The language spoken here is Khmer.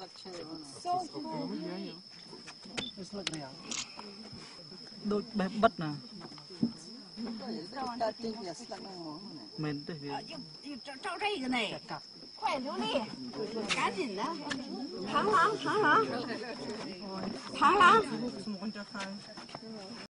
đôi bẹp bật nè mình đây 照这个呢，快琉璃，赶紧的，螳螂，螳螂，螳螂。